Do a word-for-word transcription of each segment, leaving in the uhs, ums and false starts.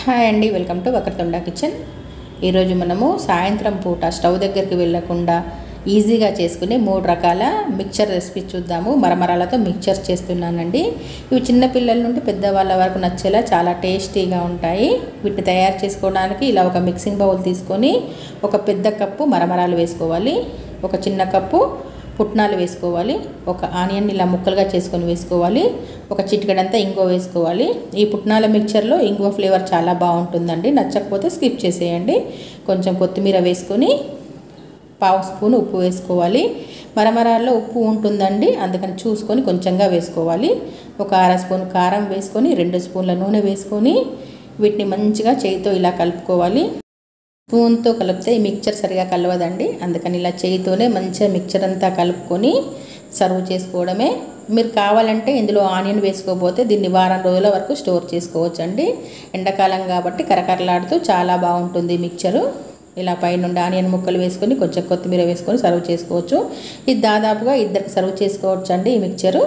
Hi అండి, welcome to Vakratunda kitchen. ఈరోజు మనము సాయంత్రం పూట స్టవ్ దగ్గరికి వెళ్ళకుండా ఈజీగా చేసుకునే మూడు రకాల మిక్చర్ రెసిపీ చూద్దాము. మరమరాలతో మిక్చర్ చేస్తున్నానండి. ఇవి చిన్నపిల్లల నుండి పెద్దవాళ్ళ వరకు నచ్చేలా చాలా టేస్టీగా ఉంటాయి. వీటిని తయారు చేసుకోవడానికి ఇలా ఒక మిక్సింగ్ బౌల్ తీసుకొని ఒక పెద్ద కప్పు మరమరాలు వేసుకోవాలి, ఒక చిన్న కప్పు పుట్నాలు వేసుకోవాలి, ఒక ఆనియన్ ఇలా ముక్కలుగా చేసుకొని వేసుకోవాలి, ఒక చిటికెడంతా ఇంగువ వేసుకోవాలి. ఈ పుట్నాల మిక్చర్లో ఇంగువ ఫ్లేవర్ చాలా బాగుంటుందండి, నచ్చకపోతే స్కిప్ చేసేయండి. కొంచెం కొత్తిమీర వేసుకొని పావు స్పూన్ ఉప్పు వేసుకోవాలి. మరమరాల్లో ఉప్పు ఉంటుందండి, అందుకని చూసుకొని కొంచెంగా వేసుకోవాలి. ఒక అర స్పూన్ కారం వేసుకొని రెండు స్పూన్ల నూనె వేసుకొని వీటిని మంచిగా చేయితో ఇలా కలుపుకోవాలి. స్పూన్తో కలిపితే ఈ మిక్చర్ సరిగా కలవదండి, అందుకని ఇలా చేయితోనే మంచిగా మిక్చర్ అంతా కలుపుకొని సర్వ్ చేసుకోవడమే. మీరు కావాలంటే ఇందులో ఆనియన్ వేసుకోకపోతే దీన్ని వారం రోజుల వరకు స్టోర్ చేసుకోవచ్చు అండి. ఎండాకాలం కాబట్టి కరకరలాడుతూ చాలా బాగుంటుంది మిక్చరు. ఇలా పైనుండి ఆనియన్ ముక్కలు వేసుకొని కొంచెం కొత్తిమీర వేసుకొని సర్వ్ చేసుకోవచ్చు. ఇది దాదాపుగా ఇద్దరికి సర్వ్ చేసుకోవచ్చు అండి ఈ మిక్చరు.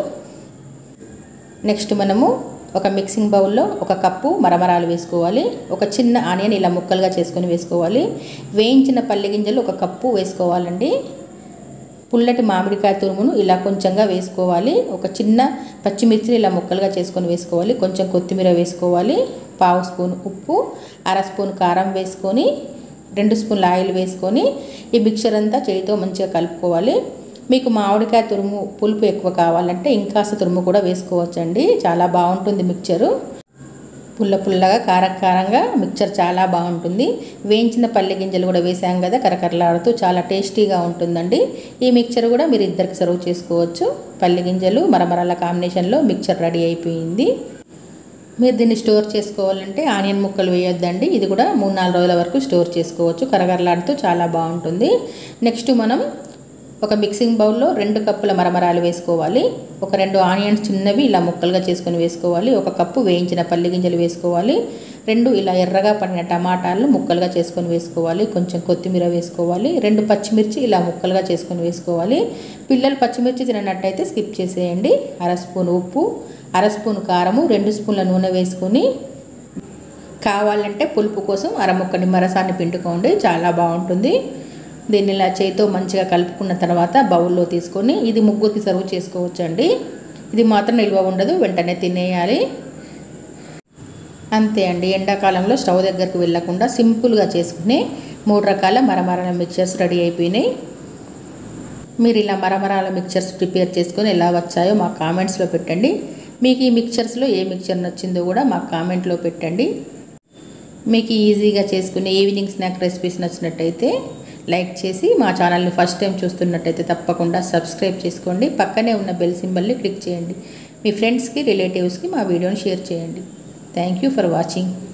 నెక్స్ట్ మనము ఒక మిక్సింగ్ బౌల్లో ఒక కప్పు మరమరాలు వేసుకోవాలి, ఒక చిన్న ఆనియన్ ఇలా ముక్కలుగా చేసుకొని వేసుకోవాలి, వేయించిన పల్లి గింజలు ఒక కప్పు వేసుకోవాలండి, పుల్లటి మామిడికాయ తురుమును ఇలా కొంచెంగా వేసుకోవాలి, ఒక చిన్న పచ్చిమిర్చిని ఇలా ముక్కలుగా చేసుకొని వేసుకోవాలి, కొంచెం కొత్తిమీర వేసుకోవాలి, పావు స్పూన్ ఉప్పు, అర స్పూన్ కారం వేసుకొని రెండు స్పూన్ల ఆయిల్ వేసుకొని ఈ మిక్చర్ అంతా చేతితో మంచిగా కలుపుకోవాలి. మీకు మామిడికాయ తురుము పులుపు ఎక్కువ కావాలంటే ఇంకాస్త తురుము కూడా వేసుకోవచ్చండి, చాలా బాగుంటుంది మిక్చరు. పుల్ల పుల్లగా కారం కారంగా మిక్చర్ చాలా బాగుంటుంది. వేయించిన పల్లి గింజలు కూడా వేసాం కదా, కరకరలాడుతూ చాలా టేస్టీగా ఉంటుందండి. ఈ మిక్చర్ కూడా మీరు ఇద్దరికి సర్వ్ చేసుకోవచ్చు. పల్లి గింజలు మరమరాల కాంబినేషన్లో మిక్చర్ రెడీ అయిపోయింది. మీరు దీన్ని స్టోర్ చేసుకోవాలంటే ఆనియన్ ముక్కలు వేయొద్దండి, ఇది కూడా మూడు నాలుగు రోజుల వరకు స్టోర్ చేసుకోవచ్చు. కరకరలాడుతూ చాలా బాగుంటుంది. నెక్స్ట్ మనం ఒక మిక్సింగ్ బౌల్లో రెండు కప్పుల మరమరాలు వేసుకోవాలి, ఒక రెండు ఆనియన్స్ చిన్నవి ఇలా ముక్కలుగా చేసుకొని వేసుకోవాలి, ఒక కప్పు వేయించిన పల్లి గింజలు వేసుకోవాలి, రెండు ఇలా ఎర్రగా పడిన టమాటాలను ముక్కలుగా చేసుకొని వేసుకోవాలి, కొంచెం కొత్తిమీర వేసుకోవాలి, రెండు పచ్చిమిర్చి ఇలా ముక్కలుగా చేసుకొని వేసుకోవాలి. పిల్లలు పచ్చిమిర్చి తిననట్టయితే స్కిప్ చేసేయండి. అర స్పూన్ ఉప్పు, అర స్పూన్ కారము, రెండు స్పూన్ల నూనె వేసుకొని కావాలంటే పులుపు కోసం అర ముక్క నిమ్మరసాన్ని పిండుకోండి, చాలా బాగుంటుంది. దీన్ని ఇలా చేతితో మంచిగా కలుపుకున్న తర్వాత బౌల్లో తీసుకొని ఇది ముగ్గురికి సర్వ్ చేసుకోవచ్చండి. ఇది మాత్రం నిల్వ ఉండదు, వెంటనే తినేయాలి. అంతే అండి, ఎండాకాలంలో స్టవ్ దగ్గరకు వెళ్ళకుండా సింపుల్గా చేసుకుని మూడు రకాల మరమరాల మిక్చర్స్ రెడీ అయిపోయినాయి. మీరు ఇలా మరమరాల మిక్చర్స్ ప్రిపేర్ చేసుకొని ఎలా వచ్చాయో మా కామెంట్స్లో పెట్టండి. మీకు ఈ మిక్చర్స్లో ఏ మిక్చర్ నచ్చిందో కూడా మా కామెంట్లో పెట్టండి. మీకు ఈజీగా చేసుకునే ఈవినింగ్ స్నాక్ రెసిపీస్ నచ్చినట్టయితే లైక్ చేసి మా ఛానల్ని ఫస్ట్ టైం చూస్తున్నట్టయితే తప్పకుండా సబ్స్క్రైబ్ చేసుకోండి. పక్కనే ఉన్న బెల్ సింబల్ని క్లిక్ చేయండి. మీ ఫ్రెండ్స్కి రిలేటివ్స్కి మా వీడియోని షేర్ చేయండి. Thank you for watching.